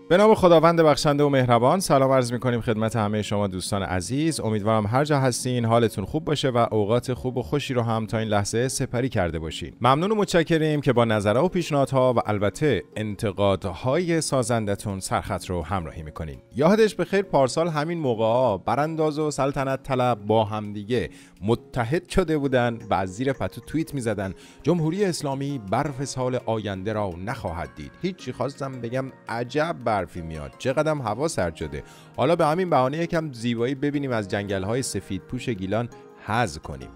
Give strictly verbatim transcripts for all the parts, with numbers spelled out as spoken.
به نام خداوند بخشنده و مهربان سلام عرض می‌کنیم خدمت همه شما دوستان عزیز. امیدوارم هر جا هستین حالتون خوب باشه و اوقات خوب و خوشی رو هم تا این لحظه سپری کرده باشین. ممنون و متشکریم که با نظرها و پیشنهادها و البته انتقادهای سازندتون سرخط رو همراهی می‌کنین. یادش بخیر پارسال همین موقعا برانداز و سلطنت طلب با همدیگه متحد شده بودن و از زیر پتو توییت می‌زدن جمهوری اسلامی برف سال آینده را نخواهد دید. هیچی خواستم بگم عجب برفی میاد، چقدرم هوا سرد شده. حالا به همین بهانه یکم زیبایی ببینیم از جنگل‌های سفید پوش گیلان حظ کنیم.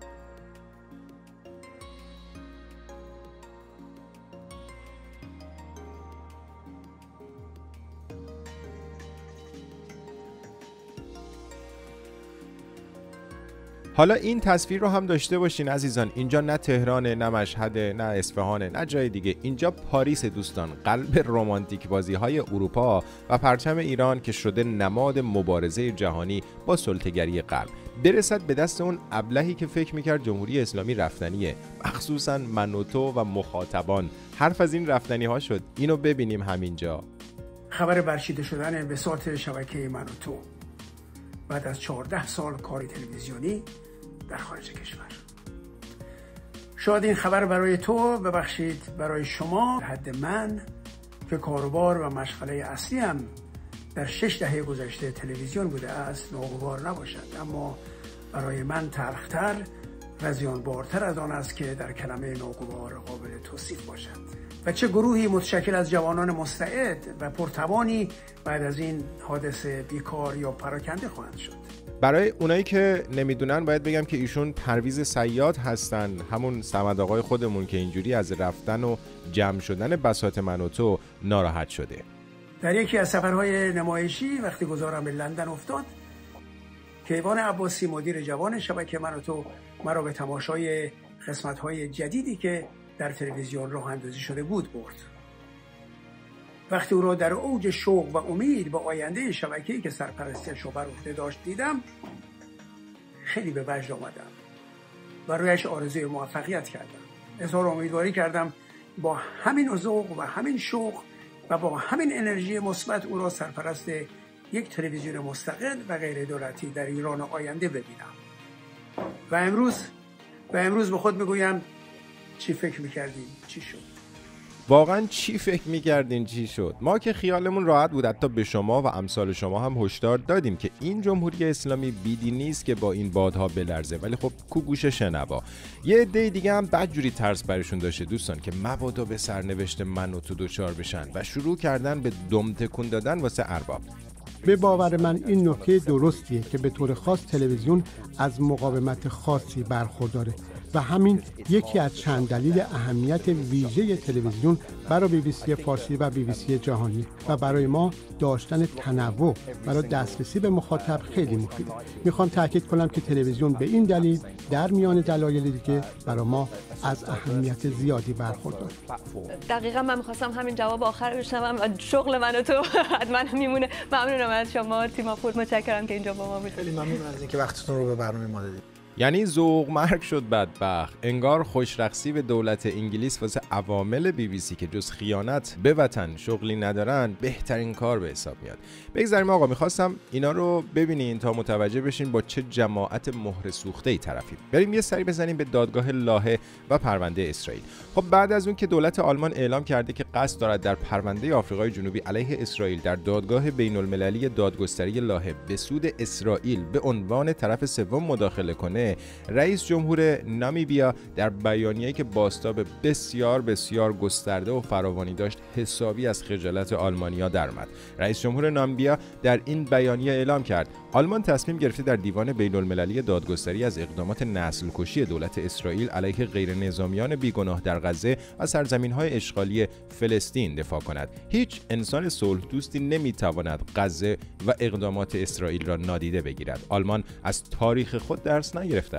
حالا این تصویر رو هم داشته باشین عزیزان، اینجا نه تهرانه، نه مشهده، نه اصفهانه، نه جای دیگه، اینجا پاریس دوستان، قلب رمانتیک بازی های اروپا و پرچم ایران که شده نماد مبارزه جهانی با سلطه‌گری غرب. برسد به دست اون ابلهی که فکر میکرد جمهوری اسلامی رفتنیه، مخصوصا من و تو و مخاطبان. حرف از این رفتنی ها شد، اینو ببینیم همینجا. خبر برچیده شدن بساط شبکه من و تو بعد از چهارده سال کاری تلویزیونی در خارج کشور. شاید این خبر برای تو، ببخشید برای شما، حد من که کاروبار و مشغله اصلی هم در شش دهه گذشته تلویزیون بوده است ناگوار نباشد، اما برای من تلختر و زیانبارتر از آن است که در کلمه ناگوار قابل توصیف باشد. و چه گروهی متشکل از جوانان مستعد و پرتوانی بعد از این حادثه بیکار یا پراکنده خواهند شد. برای اونایی که نمیدونن باید بگم که ایشون پرویز صیاد هستن، همون صمد آقای خودمون که اینجوری از رفتن و جمع شدن بساط من و تو ناراحت شده. در یکی از سفرهای نمایشی وقتی گذارم به لندن افتاد، کیوان عباسی مدیر جوان شبکه من و تو مرا به تماشای قسمت‌های جدیدی که در تلویزیون راه اندازی شده بود برد. وقتی او را در اوج شوق و امید با آینده شبکه‌ای که سرپرستیش رو بر عهده داشت دیدم، خیلی به وجد آمدم و رویش آرزوی موفقیت کردم. اظهار امیدواری کردم با همین ذوق و همین شوق و با همین انرژی مثبت او را سرپرست یک تلویزیون مستقل و غیر دولتی در ایران آینده ببینم. و امروز و امروز به خود میگویم چی فکر میکردیم چی شد؟ واقعا چی فکر میکردین چی شد؟ ما که خیالمون راحت بود، حتی به شما و امثال شما هم هشدار دادیم که این جمهوری اسلامی بیدی نیست که با این بادها بلرزه، ولی خب کو گوش شنوا. یه عده دیگه هم بدجوری ترس برشون داشته دوستان که مبادا به سرنوشت من و تو دوچار بشن و شروع کردن به دم تکون دادن واسه ارباب. به باور من این نکته درستیه که به طور خاص تلویزیون از مقاومت خاصی برخورداره و همین یکی از چند دلیل اهمیت ویژه تلویزیون برای بی بی سی فارسی و بی بی سی جهانی و برای ما داشتن تنوع برای دسترسی به مخاطب خیلی مفیده. میخوام تاکید کنم که تلویزیون به این دلیل در میان دلایل دیگه برای ما از اهمیت زیادی برخورداره. دقیقاً من میخواستم همین جواب آخر بشنوم. شغل من و تو حتما میمونه. ممنونم از شما تیم پور، متشکرم که اینجا با ما بودید. خیلی ممنون از اینکه وقتتون رو به برنامه ما دادید. یعنی ذوق مرگ شد بدبخت. انگار خوشرقصی به دولت انگلیس واسه عوامل بی بی سی که جز خیانت به وطن شغلی ندارن بهترین کار به حساب میاد. بگذاریم آقا، میخواستم اینا رو ببینین تا متوجه بشین با چه جماعت مهر سوخته ای طرفیم. بریم یه سری بزنیم به دادگاه لاهه و پرونده اسرائیل. خب بعد از اون که دولت آلمان اعلام کرده که قصد دارد در پرونده آفریقای جنوبی علیه اسرائیل در دادگاه بین‌المللی دادگستری لاهه به سود اسرائیل به عنوان طرف سوم مداخله کنه، رئیس جمهور نامیبیا در بیانیه‌ای که بازتاب بسیار بسیار گسترده و فراوانی داشت حسابی از خجالت آلمانیا درآمد. رئیس جمهور نامیبیا در این بیانیه اعلام کرد آلمان تصمیم گرفته در دیوان بین‌المللی دادگستری از اقدامات نسل‌کشی دولت اسرائیل علیه غیرنظامیان بیگناه در غزه و سرزمین‌های اشغالی فلسطین دفاع کند. هیچ انسان صلح دوستی نمی‌تواند غزه و اقدامات اسرائیل را نادیده بگیرد. آلمان از تاریخ خود درس نگرفته است.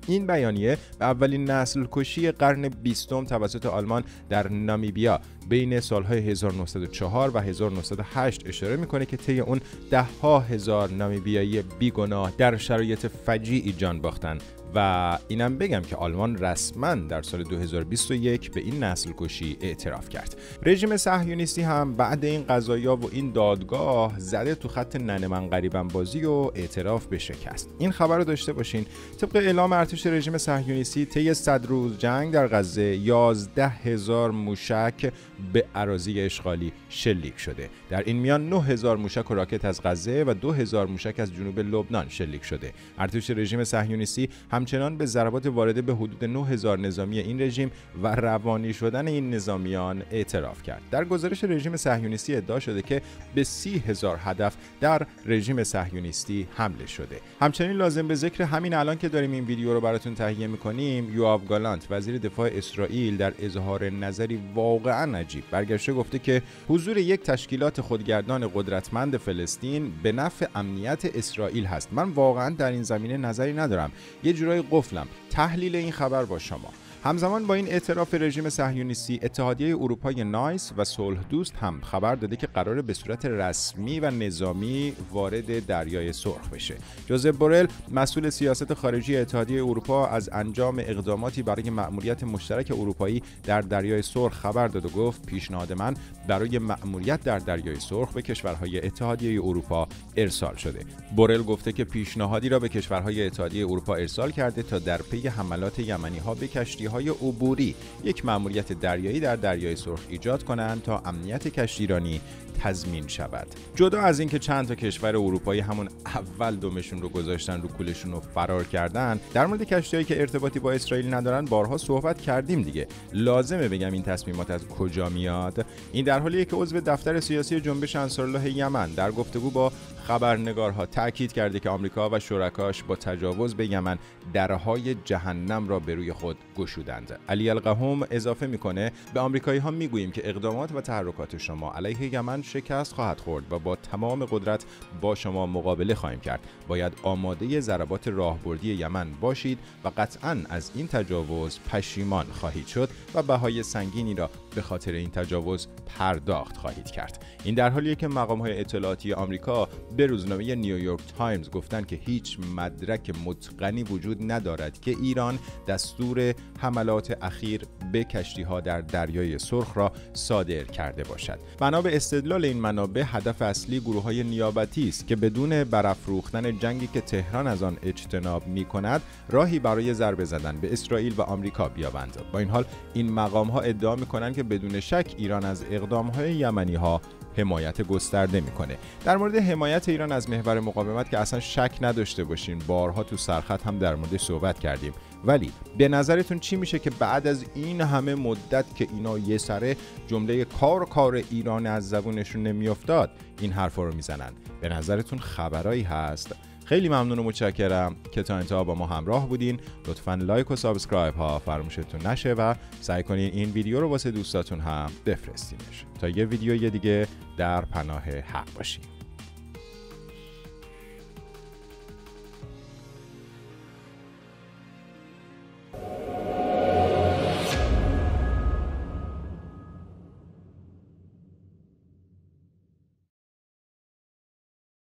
این بیانیه به اولین نسل کشی قرن بیستم توسط آلمان در نامیبیا بین سالهای هزار و نهصد و چهار و هزار و نهصد و هشت اشاره میکنه که طی اون ده ها هزار نامیبیایی بیگناه در شرایط فجیعی جان باختن. و اینم بگم که آلمان رسما در سال دو هزار و بیست و یک به این نسل کشی اعتراف کرد. رژیم صهیونیستی هم بعد این قضایا و این دادگاه زده تو خط ننه من غریبم بازی و اعتراف به شکست. این خبر رو داشته باشین. طبق اعلام ارتش رژیم صهیونیستی طی صد روز جنگ در غزه یازده هزار موشک به اراضی اشغالی شلیک شده. در این میان نه هزار موشک و راکت از غزه و دو هزار موشک از جنوب لبنان شلیک شده. ارتش رژیم صهیونیستی همچنان به ضربات وارده به حدود نه هزار نظامی این رژیم و روانی شدن این نظامیان اعتراف کرد. در گزارش رژیم صهیونیستی ادعا شده که به سی هزار هدف در رژیم صهیونیستی حمله شده. همچنین لازم به ذکر همین الان که داریم این ویدیو رو براتون تهیه می‌کنیم، یوآو گالانت وزیر دفاع اسرائیل در اظهار نظری واقعا عجیب برگشته گفته که حضور یک تشکیلات خودگردان قدرتمند فلسطین به نفع امنیت اسرائیل هست. من واقعا در این زمینه نظری ندارم. یه جورای قفلم. تحلیل این خبر با شما. همزمان با این اعتراف رژیم صهیونیستی، اتحادیه اروپای نایس و صلح دوست هم خبر داده که قراره به صورت رسمی و نظامی وارد دریای سرخ بشه. جوزپ بورل، مسئول سیاست خارجی اتحادیه اروپا، از انجام اقداماتی برای مأموریت مشترک اروپایی در دریای سرخ خبر داد و گفت پیشنهاد من برای مأموریت در دریای سرخ به کشورهای اتحادیه اروپا ارسال شده. بورل گفته که پیشنهادی را به کشورهای اتحادیه اروپا ارسال کرده تا در پی حملات یمنی‌ها به کشتی های عبوری یک مأموریت دریایی در دریای سرخ ایجاد کنند تا امنیت کشتیرانی تضمین شود. جدا از اینکه چند تا کشور اروپایی همون اول دمشون رو گذاشتن رو کولشون و فرار کردن، در مورد کشتی‌هایی که ارتباطی با اسرائیل ندارن بارها صحبت کردیم دیگه. لازمه بگم این تصمیمات از کجا میاد. این در حالیه که عضو دفتر سیاسی جنبش انصارالله یمن در گفتگو با خبرنگارها تاکید کرده که آمریکا و شرکاش با تجاوز به یمن درهای جهنم را به روی خود گشودند. علی القحوم اضافه میکنه به آمریکایی‌ها میگوییم که اقدامات و تحرکات شما علیه یمن شکست خواهد خورد و با تمام قدرت با شما مقابله خواهیم کرد. باید آماده ضربات راهبردی یمن باشید و قطعاً از این تجاوز پشیمان خواهید شد و بهای سنگینی را به خاطر این تجاوز پرداخت خواهید کرد. این در حالیه که مقام‌های اطلاعاتی آمریکا به روزنامه نیویورک تایمز گفتند که هیچ مدرک متقنی وجود ندارد که ایران دستور حملات اخیر به کشتی‌ها در دریای سرخ را صادر کرده باشد. بنا به استدلال این منابع، هدف اصلی گروه‌های نیابتی است که بدون برافروختن جنگی که تهران از آن اجتناب می‌کند، راهی برای ضربه زدن به اسرائیل و آمریکا بیابند. با این حال این مقام‌ها ادعا می‌کنند که بدون شک ایران از اقدام‌های یمنی‌ها حمایت گسترده میکنه. در مورد حمایت ایران از محور مقاومت که اصلا شک نداشته باشین، بارها تو سرخط هم در موردش صحبت کردیم. ولی به نظرتون چی میشه که بعد از این همه مدت که اینا یه سره جمله کار کار ایران از زبونشون نمیافتاد این حرفا رو میزنن؟ به نظرتون خبرایی هست؟ خیلی ممنون و متشکرم که تا انتها با ما همراه بودین. لطفاً لایک و سابسکرایب ها فراموشتون نشه و سعی کنین این ویدیو رو واسه دوستاتون هم بفرستینش تا یه ویدیوی دیگه در پناه حق باشین.